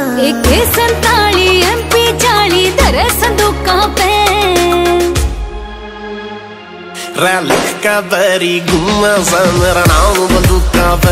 AK47 MP40 धरे संदूकों पे। Relic का बरी घुमा सा मेरा नाम बंदूका पे।